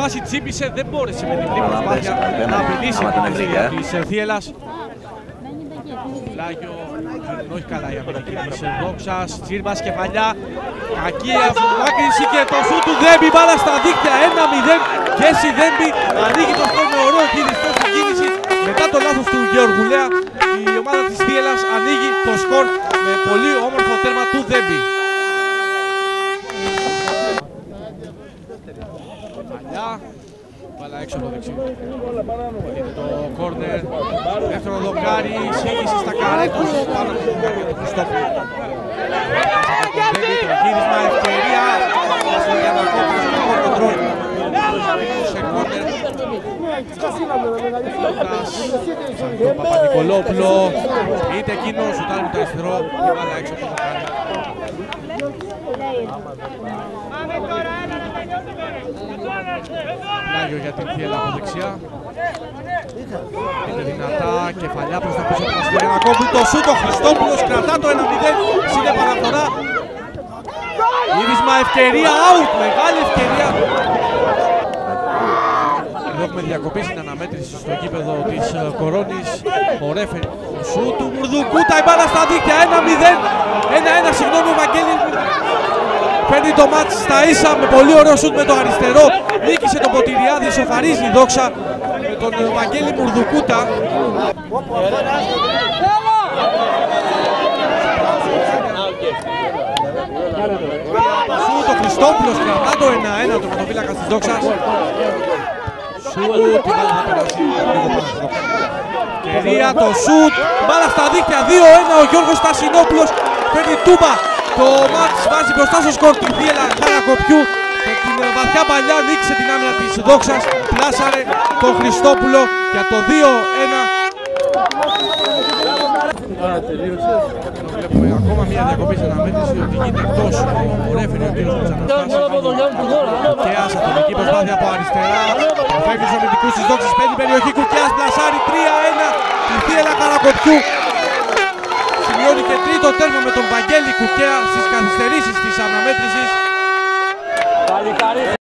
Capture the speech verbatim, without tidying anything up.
φάση τσίπησε, δεν μπόρεσε με διπλή προσπάθεια να απειλήσει την ευθεία της Θίελας. Λάγιο, όχι καλά η αμυντική της Δόξας, Τσίρμπας, κεφαλιά, κακή αφρομάκρυνση και το σου του Δέμπη, μπάλα στα δίκτυα, ένα μηδέν και εσύ Δέμπη ανοίγει το σκορ με ωραίο κίνηση, κίνηση. Μετά το λάθος του Γεωργουλέα, η ομάδα της Θίελας ανοίγει το σκορ με πολύ όμορφο τέρμα του Δέμπη. Παλιά, μπάλα έξω από το δεξί. Είναι το κόρνερ, δεύτερο δοκάρι, σύγχυση στα καρέ τους πάνω από το δοκάρι για τον Χριστόπουλο. Το γύρισμα, ευκαιρία, στο Γιαννακόπουλο, στο κόρνερ. Σε κόρνερ. Το Παπα-Νικολόπουλο, είτε εκείνο, σουτάρει με το αριστερό και μπάλα έξω από το δοκάρι. Λάγιο για την Θίελα από δεξιά. Είναι δυνατά, κεφαλιά προς τα πίσω του Γιαννακόπουλου. Το σούτ, ο Χριστόπουλος κρατά το ένα μηδέν, είναι παραφορά. Γύρισμα, ευκαιρία, out, μεγάλη ευκαιρία. Εδώ έχουμε διακοπή στην αναμέτρηση στο γήπεδο της Κορώνης. Ο ρέφερ, ο σούτ του Μουρδουκούτα, η μπάλα στα δίκτυα, ένα μηδέν. ένα ένα, συγγνώμη, ο Βαγγέλης φέρνει το μάτς στα ίσα με πολύ ωραίο σούτ με το αριστερό. Νίκησε τον Ποτηριάδη, σοφαρίζει η Δόξα με τον Βαγγέλη Μουρδουκούτα. Σούτ, ο Χριστόπουλος κρατά το ένα ένα, το πρωτοφύλακας της Δόξας. Σούτ, η μπάλα θα περάσει λίγο πάνω στο δόξα. Ευκαιρία, το σούτ, μπάλα στα δίκτυα, δύο ένα, ο Γιώργος Στασινόπουλος φέρνει τούμπα. Το μάτς βάζει μπροστά στο σκορ τη Θίελα Χαρακοπιού. Με την βαθιά παλιά νίκησε την άμυνα της Δόξας, πλάσαρε τον Χριστόπουλο για το δύο ένα. Βλέπουμε ακόμα μια διακοπή στην αναμέτρηση, ότι γίνεται εκτός ο ρέφερη ο κύριος Μουτσαναστάς. Και άσα ατομική προσπάθεια από αριστερά, φεύγει στους αμυντικούς της Δόξας, παίρνει περιοχή, Κουκιάς πλασάρει τρία ένα τη Θίελα Χαρακοπιού. Σημειώνει και τρίτο τέρμα με τον Βαγγέλη Κουκέα στις καθυστερήσεις της αναμέτρησης.